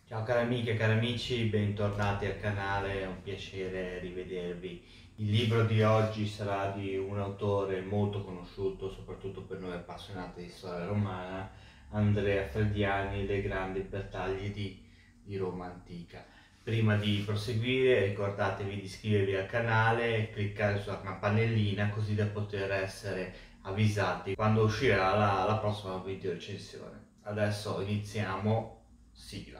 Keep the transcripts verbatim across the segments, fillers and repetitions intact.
Ciao cari amiche e cari amici, bentornati al canale, è un piacere rivedervi. Il libro di oggi sarà di un autore molto conosciuto, soprattutto per noi appassionati di storia romana, Andrea Frediani, Le grandi battaglie di, di Roma antica. Prima di proseguire ricordatevi di iscrivervi al canale e cliccare sulla campanellina così da poter essere avvisati quando uscirà la, la prossima video recensione. Adesso iniziamo, sigla.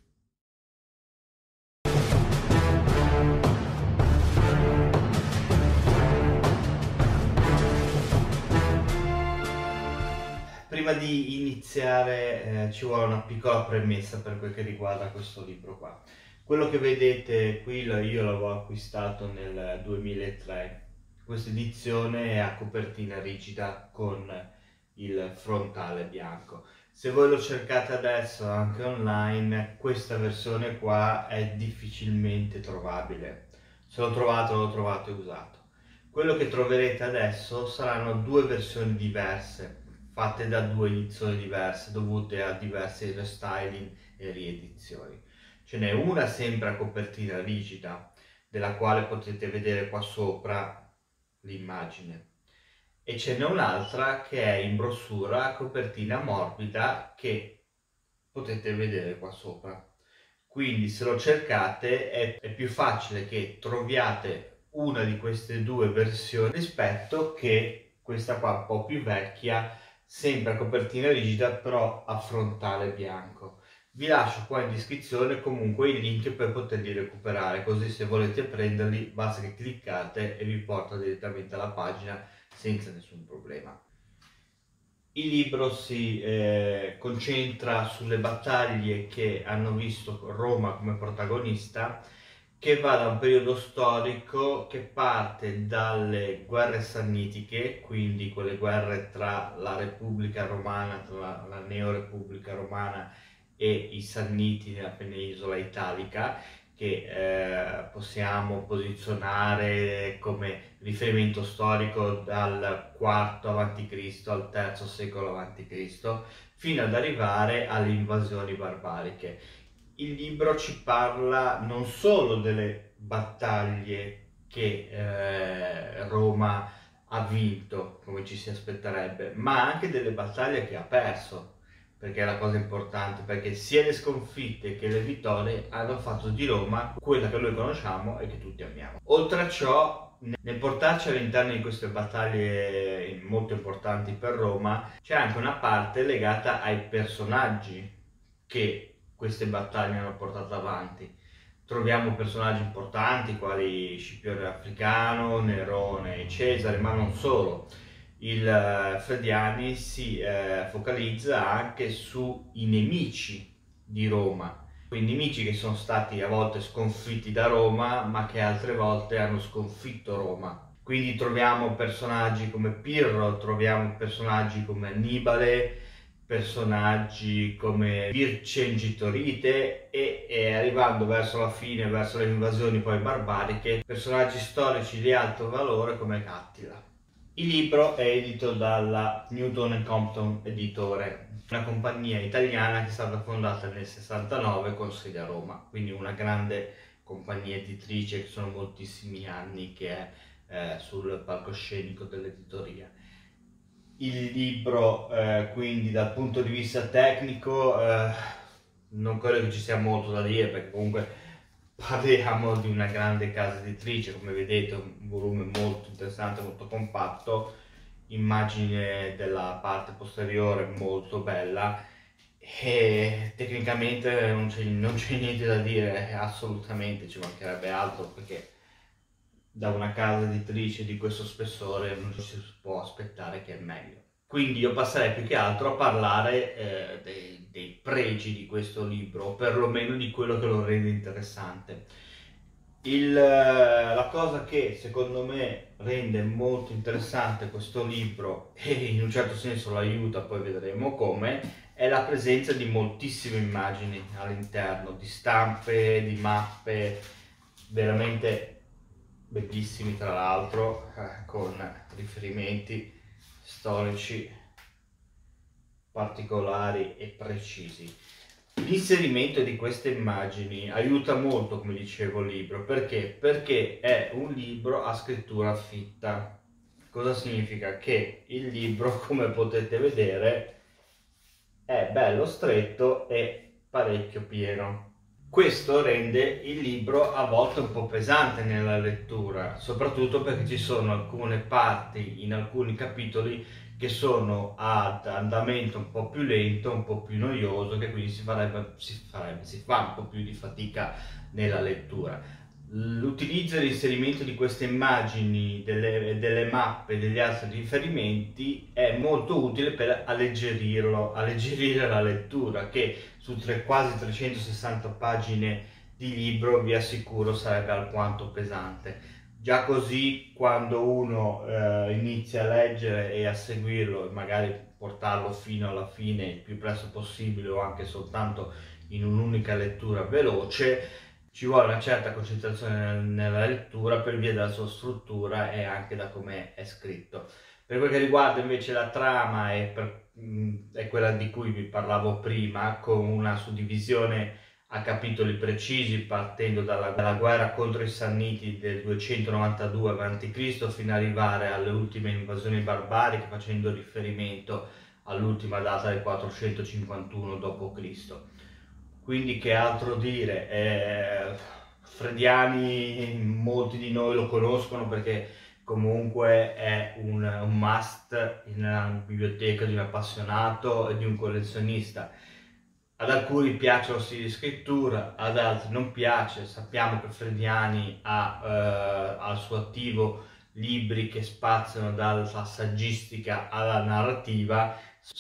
Prima di iniziare eh, ci vuole una piccola premessa per quel che riguarda questo libro qua. Quello che vedete qui io l'avevo acquistato nel duemilatré. Questa edizione è a copertina rigida con il frontale bianco. Se voi lo cercate adesso anche online, questa versione qua è difficilmente trovabile. Se lo trovate, lo trovate usato. Quello che troverete adesso saranno due versioni diverse, fatte da due edizioni diverse, dovute a diversi restyling e riedizioni. Ce n'è una sempre a copertina rigida, della quale potete vedere qua sopra l'immagine, e ce n'è un'altra che è in brossura a copertina morbida che potete vedere qua sopra. Quindi se lo cercate è, è più facile che troviate una di queste due versioni rispetto che questa qua un po' più vecchia, sempre a copertina rigida però a frontale bianco. Vi lascio qua in descrizione comunque i link per poterli recuperare, così se volete prenderli basta che cliccate e vi porta direttamente alla pagina senza nessun problema. Il libro si eh, concentra sulle battaglie che hanno visto Roma come protagonista, che va da un periodo storico che parte dalle guerre sannitiche, quindi quelle guerre tra la Repubblica Romana, tra la, la Neo-Repubblica Romana e i Sanniti nella penisola italica, che eh, possiamo posizionare come riferimento storico dal quarto avanti Cristo al terzo secolo avanti Cristo, fino ad arrivare alle invasioni barbariche. Il libro ci parla non solo delle battaglie che eh, Roma ha vinto, come ci si aspetterebbe, ma anche delle battaglie che ha perso, perché è la cosa importante, perché sia le sconfitte che le vittorie hanno fatto di Roma quella che noi conosciamo e che tutti amiamo. Oltre a ciò, nel portarci all'interno di queste battaglie molto importanti per Roma, c'è anche una parte legata ai personaggi che queste battaglie hanno portato avanti. Troviamo personaggi importanti quali Scipione Africano, Nerone e Cesare, ma non solo. Il uh, Frediani si uh, focalizza anche sui nemici di Roma, quei nemici che sono stati a volte sconfitti da Roma, ma che altre volte hanno sconfitto Roma. Quindi troviamo personaggi come Pirro, troviamo personaggi come Annibale, personaggi come Vercingetorige e, e arrivando verso la fine, verso le invasioni poi barbariche, personaggi storici di alto valore come Attila. Il libro è edito dalla Newton and Compton Editore, una compagnia italiana che è stata fondata nel sessantanove con sede a Roma, quindi una grande compagnia editrice che sono moltissimi anni che è eh, sul palcoscenico dell'editoria. Il libro eh, quindi dal punto di vista tecnico eh, non credo che ci sia molto da dire, perché comunque parliamo di una grande casa editrice, come vedete un volume molto interessante, molto compatto, immagine della parte posteriore molto bella e tecnicamente non c'è, non c'è niente da dire, assolutamente, ci mancherebbe altro, perché da una casa editrice di questo spessore non ci si può aspettare che è meglio. Quindi io passerei più che altro a parlare eh, dei, dei pregi di questo libro, o perlomeno di quello che lo rende interessante. Il, la cosa che secondo me rende molto interessante questo libro, e in un certo senso lo aiuta, poi vedremo come, è la presenza di moltissime immagini all'interno, di stampe, di mappe, veramente bellissimi tra l'altro, eh, con riferimenti storici particolari e precisi. L'inserimento di queste immagini aiuta molto, come dicevo, il libro. Perché? Perché è un libro a scrittura fitta. Cosa significa? Che il libro, come potete vedere, è bello stretto e parecchio pieno. Questo rende il libro a volte un po' pesante nella lettura, soprattutto perché ci sono alcune parti in alcuni capitoli che sono ad andamento un po' più lento, un po' più noioso, che quindi si farebbe, si farebbe, si fa un po' più di fatica nella lettura. L'utilizzo e l'inserimento di queste immagini, delle, delle mappe, degli altri riferimenti è molto utile per alleggerirlo, alleggerire la lettura, che su tre, quasi trecentosessanta pagine di libro vi assicuro sarebbe alquanto pesante. Già così, quando uno eh, inizia a leggere e a seguirlo e magari portarlo fino alla fine il più presto possibile o anche soltanto in un'unica lettura veloce, ci vuole una certa concentrazione nella lettura per via della sua struttura e anche da come è scritto. Per quel che riguarda invece la trama è, per, mh, è quella di cui vi parlavo prima, con una suddivisione a capitoli precisi, partendo dalla, dalla guerra contro i Sanniti del duecentonovantadue avanti Cristo fino ad arrivare alle ultime invasioni barbariche, facendo riferimento all'ultima data del quattrocentocinquantuno dopo Cristo. Quindi che altro dire? Eh, Frediani molti di noi lo conoscono perché comunque è un, un must nella biblioteca di un appassionato e di un collezionista. Ad alcuni piace lo stile di scrittura, ad altri non piace. Sappiamo che Frediani ha eh, al suo attivo libri che spaziano dalla saggistica alla narrativa.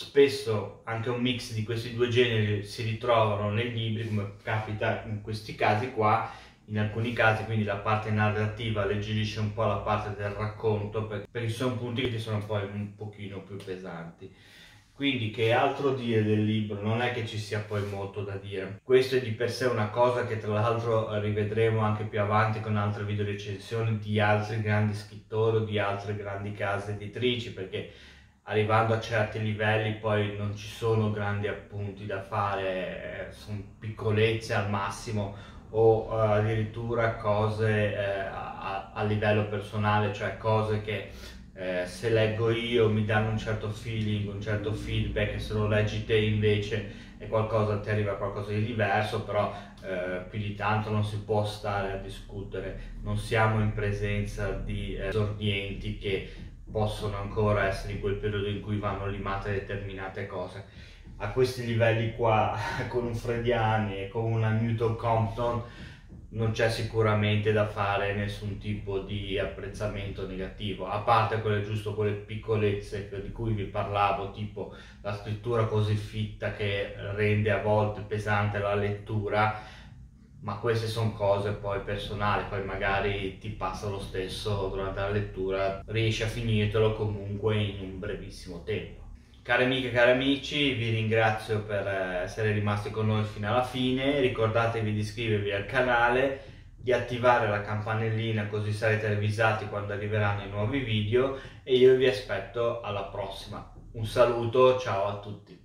Spesso anche un mix di questi due generi si ritrovano nei libri, come capita in questi casi qua. In alcuni casi quindi la parte narrativa alleggerisce un po' la parte del racconto, perché ci sono punti che sono poi un pochino più pesanti. Quindi che altro dire del libro? Non è che ci sia poi molto da dire. Questo è di per sé una cosa che tra l'altro rivedremo anche più avanti con altre video recensioni di altri grandi scrittori o di altre grandi case editrici, perché arrivando a certi livelli poi non ci sono grandi appunti da fare, sono piccolezze al massimo o uh, addirittura cose eh, a, a livello personale, cioè cose che eh, se leggo io mi danno un certo feeling, un certo feedback, e se lo leggi te invece è qualcosa, ti arriva qualcosa di diverso, però eh, più di tanto non si può stare a discutere, non siamo in presenza di eh, esordienti che possono ancora essere in quel periodo in cui vanno limate determinate cose. A questi livelli qua, con un Frediani e con una Newton Compton, non c'è sicuramente da fare nessun tipo di apprezzamento negativo, a parte quelle giusto quelle piccolezze di cui vi parlavo, tipo la scrittura così fitta che rende a volte pesante la lettura, ma queste sono cose poi personali, poi magari ti passa lo stesso durante la lettura, riesci a finirtelo comunque in un brevissimo tempo. Cari amiche e cari amici, vi ringrazio per essere rimasti con noi fino alla fine. Ricordatevi di iscrivervi al canale, di attivare la campanellina così sarete avvisati quando arriveranno i nuovi video, e io vi aspetto alla prossima. Un saluto, ciao a tutti.